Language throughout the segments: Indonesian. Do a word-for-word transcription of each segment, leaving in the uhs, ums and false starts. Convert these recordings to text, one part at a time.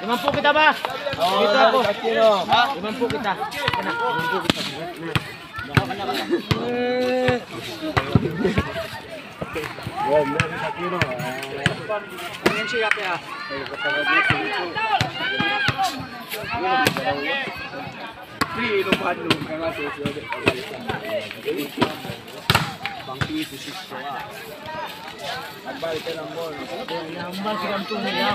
Limampu kita ba? Dito ako. Limampu kita. Kana, limampu kita. Wow, meron sa kilo. Ayan siya kaya. Free inuman nung mga sosyo. Bangki si Sisto ah. Nagbalik ka ng mall. Nambal si Kanto niya.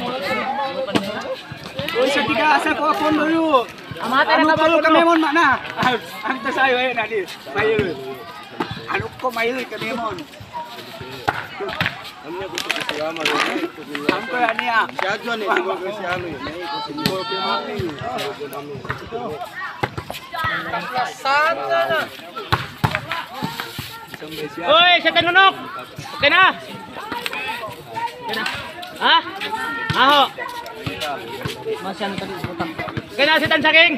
Uy, sa tigasa ko ako nuyo. Amata Ano na pa ba kami mon mana? Ang tasayo eh nadi. Mail. Ano ko mail kami mon. Amnya gusto ko siya mo. Ang ko niya. Jadyo ni ko ko siya mo. Nay ko siya ko kami. Sana na. Uy, sa tanunok. Okay na. Okay na. Ha? Aho. Masyan tadi butang. Okay na si Tansaking.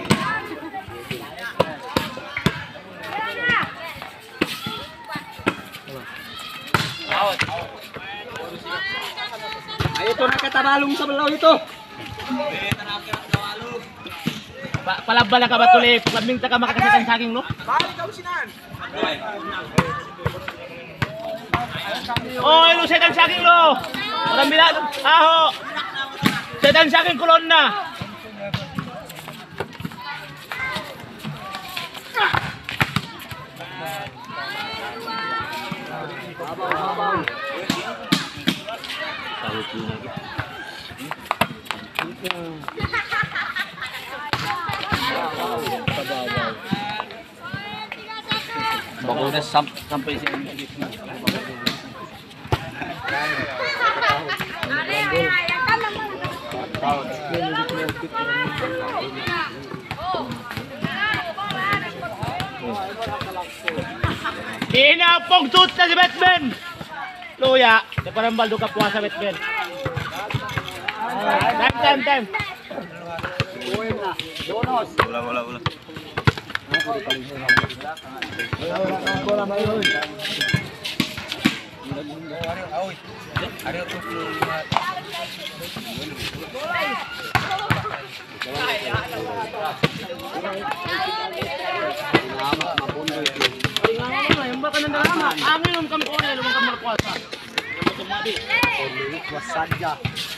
Ayo to nakatabalong sa balaw ito. Pa palabala ka ba tuloy? Labing ta ka makakasitan sa akin, no? Balik ka sinan. Oh, ilo setan sa akin, lo. Orang bilang, aho. Setan sa akin kulon na. Bakunya sampai sini. Inapong tut na si Batman. Luya, di pa rin baldo ka puwasa Batman. Time, time, time. Bonus. Wala, wala, wala. Wala wala kang bola mayon. Angin om kam kore lumang kamar puasa. Tumadi. Wasadya.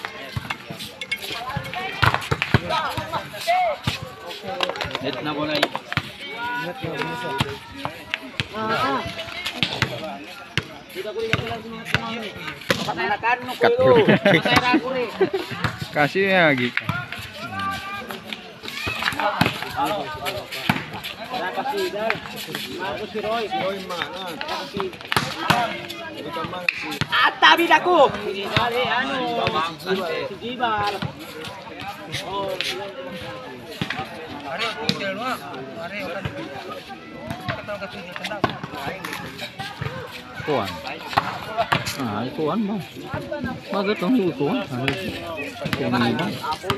Net na boleh. Ingat mo bisa. Ah. Tidak boleh jalan semua semua. Patanakan no Cut. kulo. Patay ra ko ri. Kasih lagi. Kasih dal. Ako si Roy. Roy mana? Kasih. Ito man si Atabi dako. Ini dali ano. Si Jibal. Oh, Are hotel wa. Are kan. Kataw ka tuyo tanda. Kuan. Ah, kuan mo. Bakit ang kuan? Kaya ba?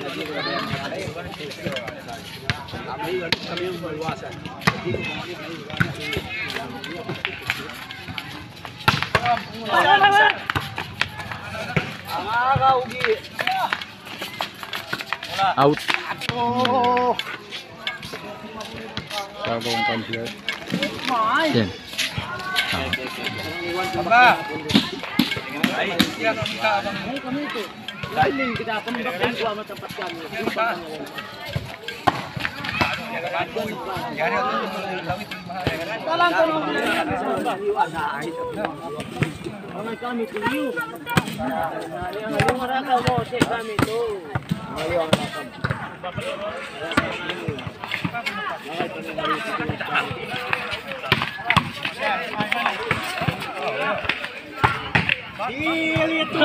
Kami yung malwasan. ang ugi. Out. Oh. Sabong complete. Mai. Yan. Aba. Ay, kami itu. Lain kita penembak dan gua tempat kami. Talang ko Mga kami tuyo. Yung marakaw mo, si kami to. Ngayon, Dili ito.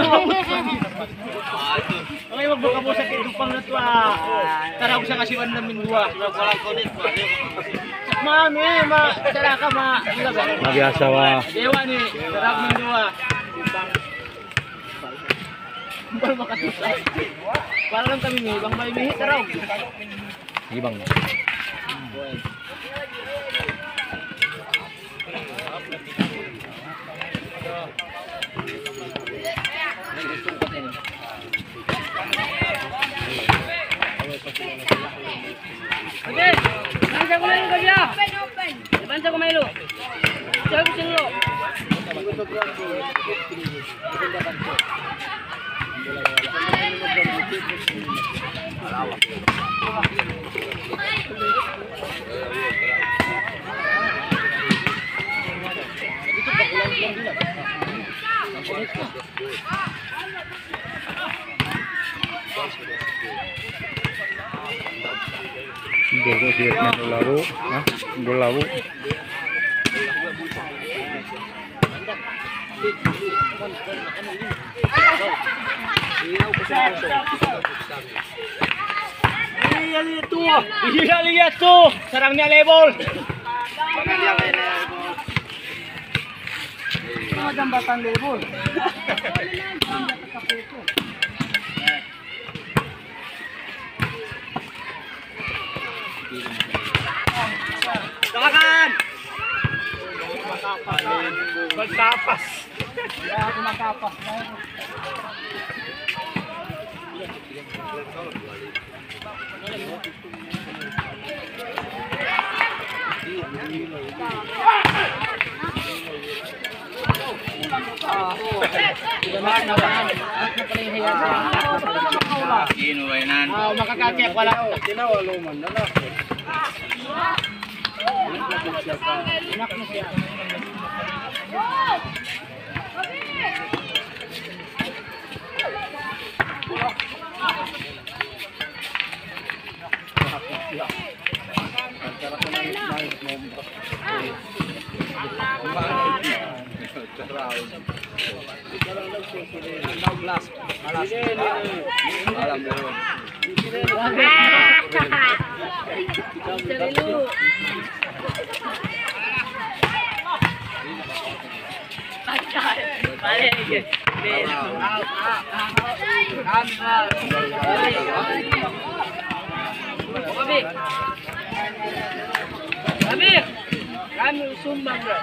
Okay, magbuka po sa kitupang na ito ah. Tara ko sa kasiwan namin dua. Walang connect pa. Mami, ma, tara ka ma. Mabiasa wa. Dewa ni, tara ko ng dua. Baru makasusa. Para lang kami ni, bang may mihi tara. Ibang. Oke, bansa ko mailo ka siya. Bansa ko mailo. Siya ko sinulo. Gogo siap na labu, ha? Gol labu. Iya lihat tuh, sarangnya lebol. Sama jambatan lebol. Silakan. Magkapas. Ya, aku magkapas. Inuwainan. Ah, makakakek wala. Tinawaluman na lang. Enak mo siya. Kami, kami sumbang bro.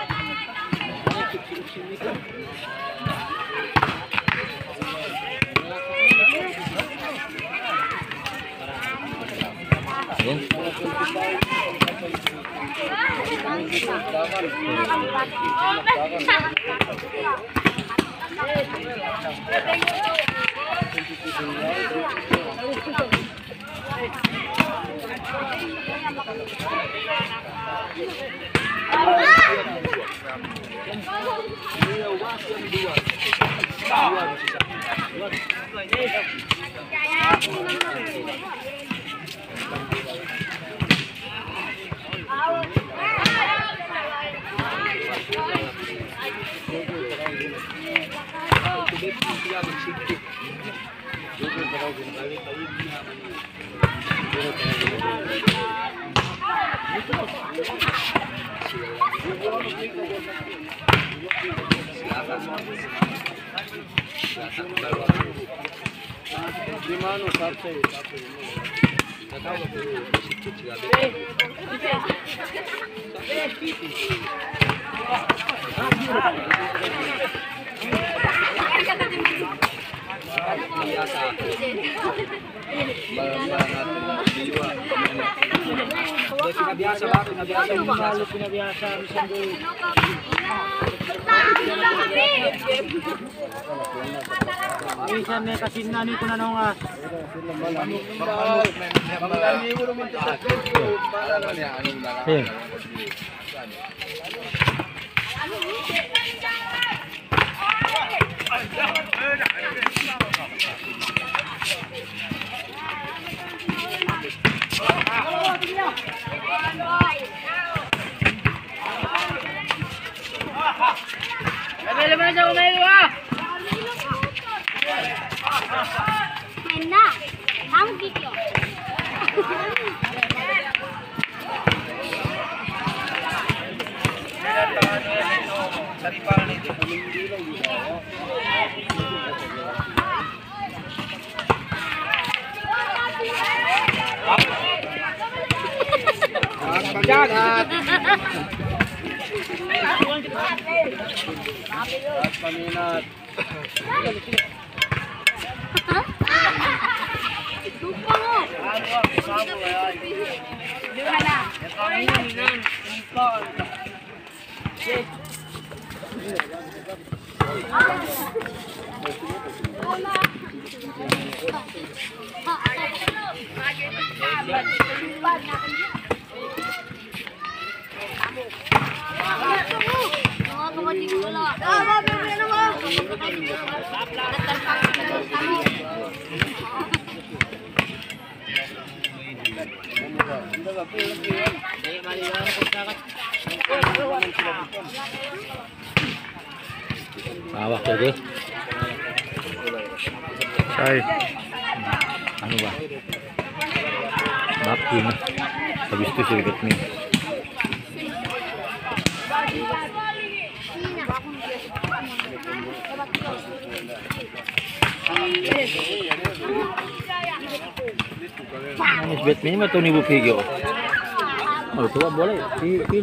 Pinabiasa ba? Pinabiasa mo malo, pinabiasa misang do. Minsan may kasinna nito na nung ah. Kamay naman siya, kamay naman! Henda, kamu gitu. Paminat. Lupa mo. Awak tadi. Say. Ano ba? Map yun. Habis itu sedikit nih. Manis bet ini mah Tony Bupigyo. Oh, coba boleh. Di, di.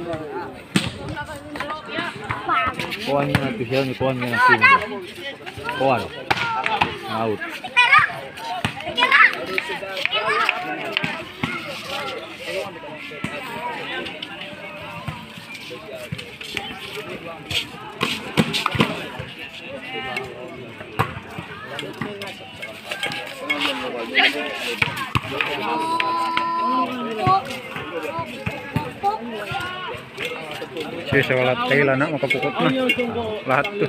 Kuannya nanti siapa nih kuannya nanti. Kuan. Out. Si salat kaila na makapukot na. Lahat to.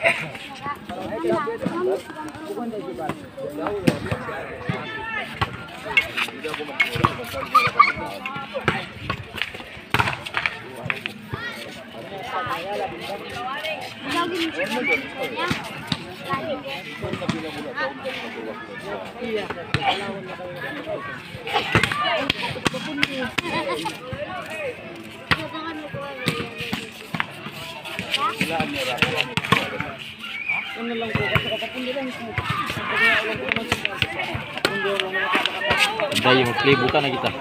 Dahil mag-play buka na kita.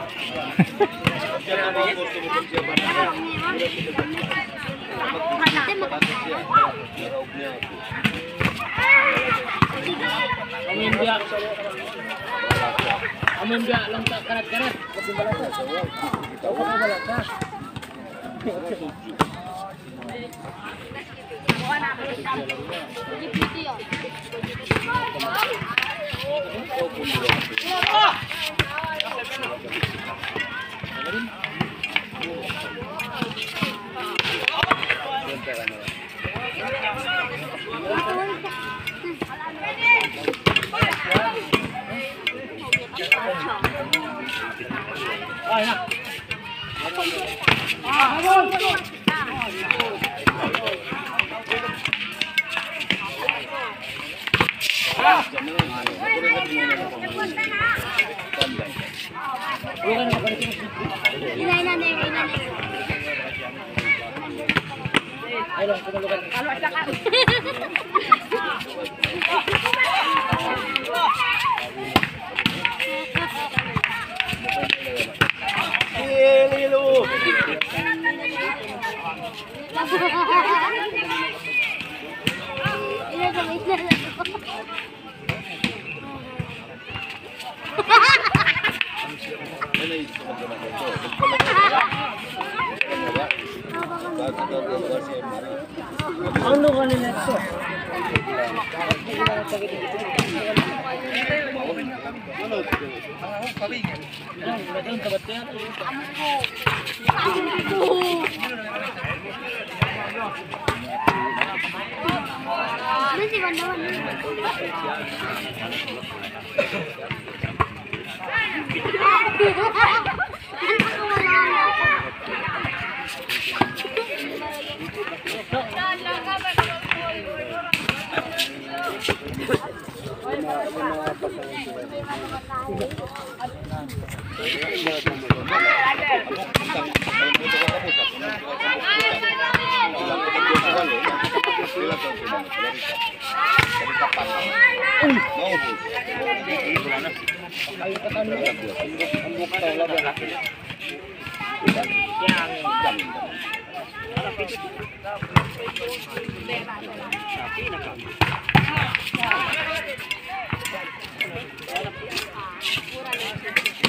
Amin dia. Amin dia lang tak karat-karat. Ano ka nila ito?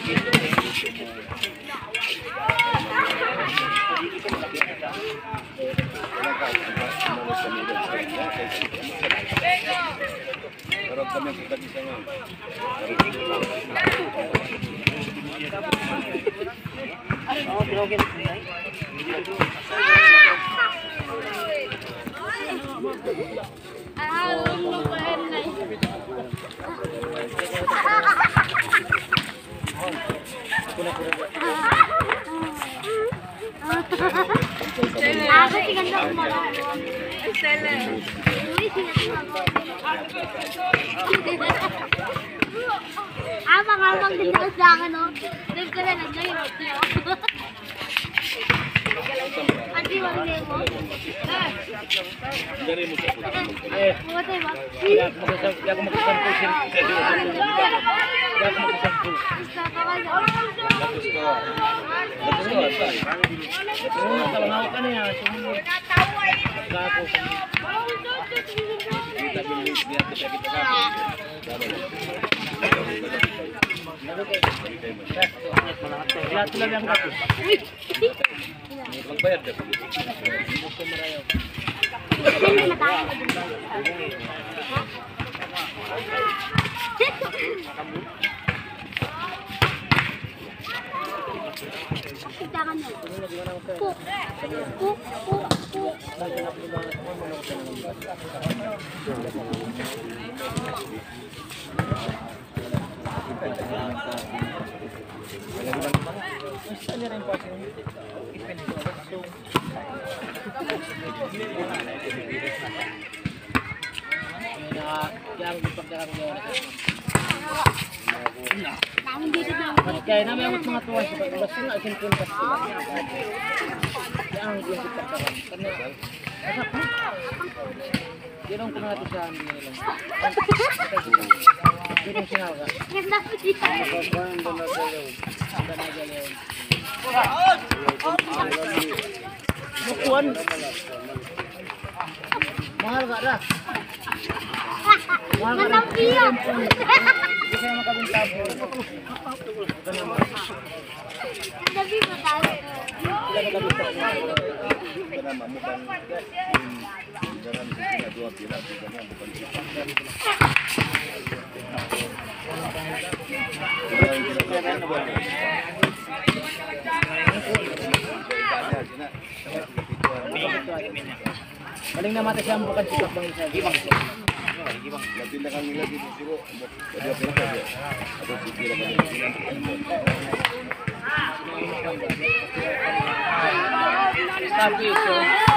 Pero kami kita bisa Ako tingnan mo lang. Stella. Uy, tingnan mo. Amang-amang din ako sa akin, no? Dave ka na nag-join, no? Adi, wala mo. Eh, Bumatay ba? hindi ako magsasampu. Hindi ako magsasampu. Hindi ako magsasampu. Gusto ka ba? bagus ko. Bagus ko. Oo, talangawak ka na yan. Sumunod. Kako. Kita bilis biar kita kita kafe. Lahat sila yang kako. Magbayad deh. Sino na tayo? Kita ka na. Cook. Cook. Cook. Cook. Namin dito na. Kaya namin ang mga tuwa sa pagbalas ko nga, isin puntas sila. Kaya ang yung kitakaran. Karena, asak mo? Ginong ko natin sa amin nila. Ginong sinawa. Ganda ko dito. Mukuan. Mahal ka dah. Natampiyo. Hindi kayo makabintabo. Nabi mo tayo. Karena mamu kan jangan kita dua pihak jangan bukan kita. Paling na mata siya bukan sikap bang isa. Gibang. Lebih dengan lagi di situ ada apa saja. Ada sikit apa Tapi itu.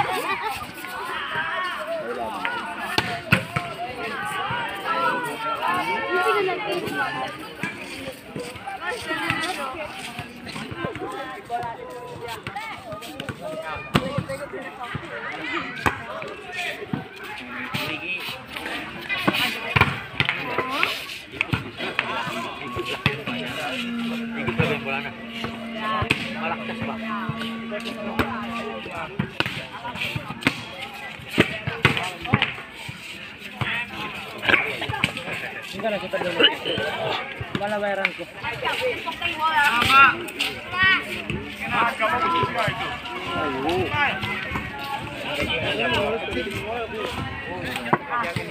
Malaktas ba? Hindi na kita dulu. Wala bayaran ko. Tama.